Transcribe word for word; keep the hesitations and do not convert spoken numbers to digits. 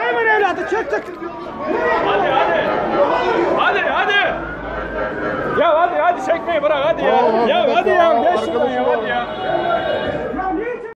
Süleyman evladı çık çık. Hadi hadi. Hadi hadi. Ya hadi hadi çekmeyi bırak hadi ya. Ya hadi ya.